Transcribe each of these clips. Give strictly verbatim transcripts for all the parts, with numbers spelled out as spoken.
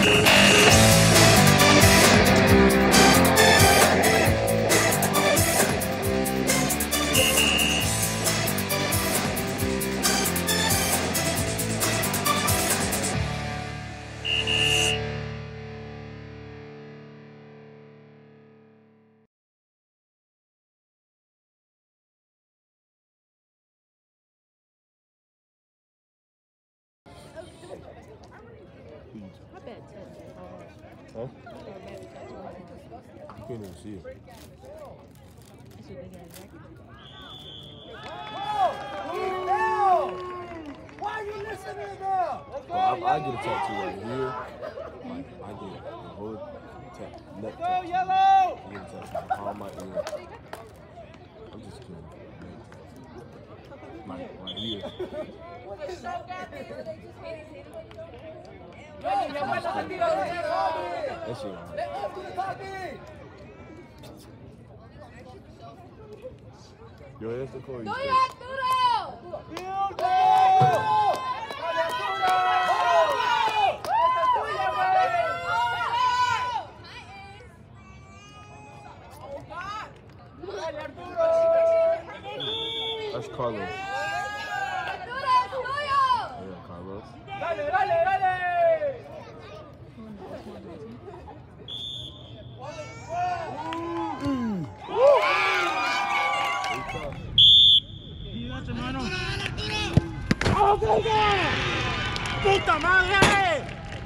I bet touch. Huh? You couldn't even see it. That's your big ass record. Why are you listening now? Well, I, I get a tattoo right here. Like, I get a whole tat, neck tattoo. Yellow! I get a tattoo on the palm of my ear. I'm just kidding. Like, right here. That shit right. Yo, that's the core you ¡Tuyo, said. Arturo! That's Carlos. ¡Arturo, es tuyo! Yeah, Carlos. Dale, dale, dale! ¡Puta madre!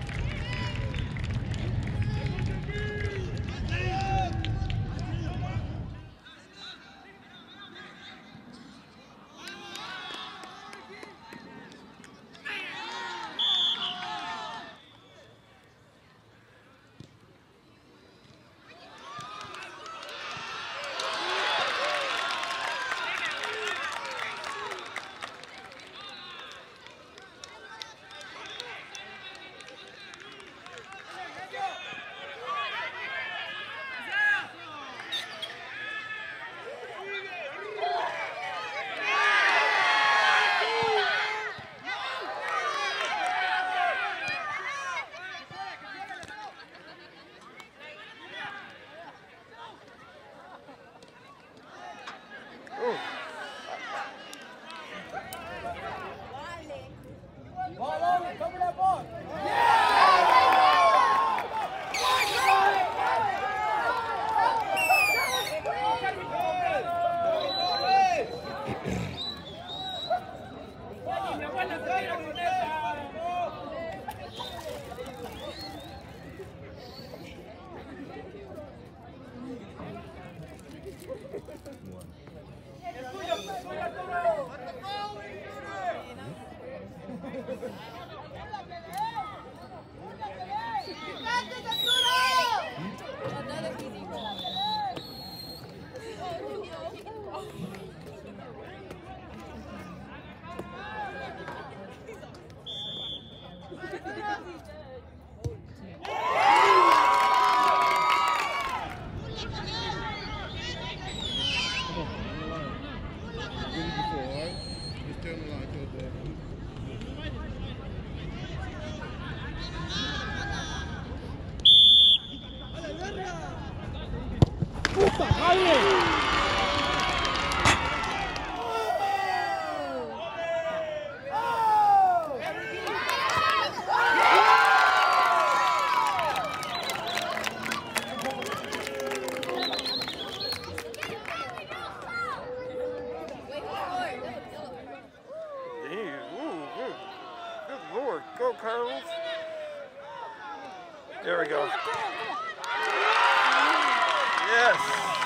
Go, Carlos. There we go. Yes.